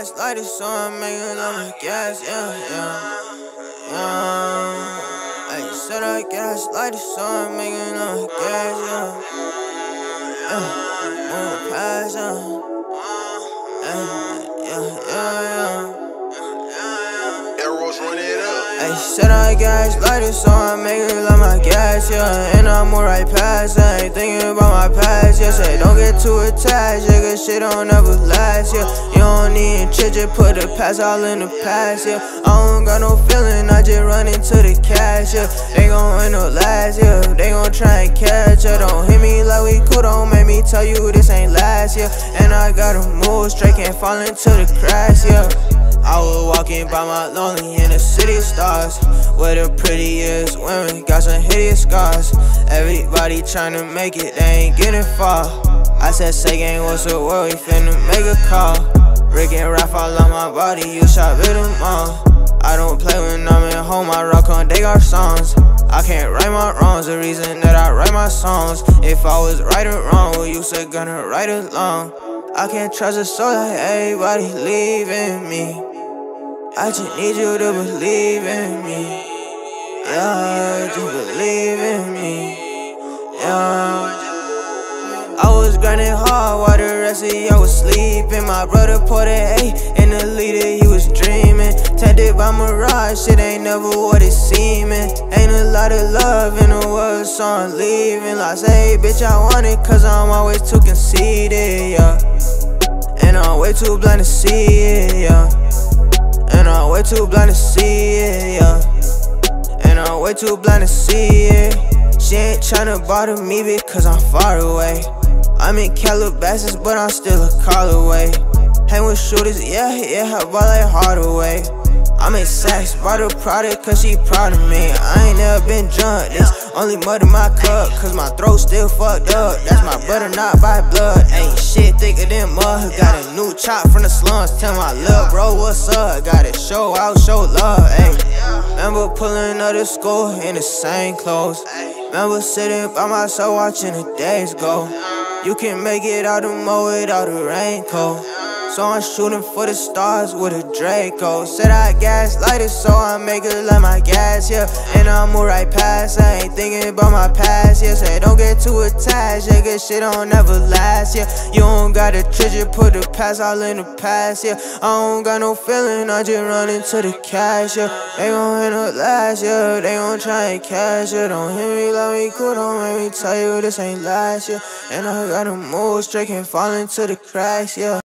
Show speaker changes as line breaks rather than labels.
gas lighter, so I'm making up my gas, I said I gas lighter, so I'm making up my gas, Move past,
Arrows run it up.
I said I gas lighter, so I'm making like my gas, and I'm more right past, I ain't thinking about my past, say don't get too attached, cause shit don't ever last, you don't need shit, just put the past all in the past, I don't got no feeling, I just run into the cash, they gon' end up last, they gon' try and catch, don't hit me like we cool, don't make me tell you this ain't last, and I gotta move straight, can't fall into the crash, I was walking by my lonely in the city of stars, where the prettiest women got some hideous scars. Everybody tryna make it, they ain't getting far. I said, say gang, what's the word? We finna make a call. Rick and Ralph all on my body, you shot with them all. I don't play when I'm at home, I rock on Degar songs. I can't right my wrongs, the reason that I write my songs. If I was right or wrong, well, you said gonna write along. I can't trust a soul like everybody leaving me. I just need you to believe in me, just believe in me, I was grinding hard while the rest of y'all was sleeping. My brother poured an A in the leader, he was dreaming. Tempted by mirage, shit ain't never what it seeming. Ain't a lot of love in the world, so I'm leaving. Like, say, bitch, I want it, cause I'm always too conceited, and I'm way too blind to see it, and I'm way too blind to see it, and I'm way too blind to see it. She ain't tryna bother me because I'm far away. I'm in Calabasas, but I'm still a call away. Hang with shooters, I ball like Hardaway. I make sacks, bought a product cause she proud of me. I ain't never been drunk, this only mud in my cup, cause my throat still fucked up. That's my brother, not by blood. Ain't shit thicker than mud. Got a new chop from the slums, tell my lil' bro what's up. Gotta show out, show love, ayy. Remember pulling up to school in the same clothes. Remember sitting by myself watching the days go. You can make it out the mud without a raincoat. So I'm shooting for the stars with a Draco. Said I gas lighter, so I make it like my gas, and I'm move right past, I ain't thinking about my past, say don't get too attached, cause shit don't ever last, you don't gotta treasure, put the past all in the past, I don't got no feeling, I just run into the cash, they gon' end up last, they gon' try and catch, don't hit me like we cool, don't make me tell you this ain't last, and I gotta move straight, can't fall into the cracks,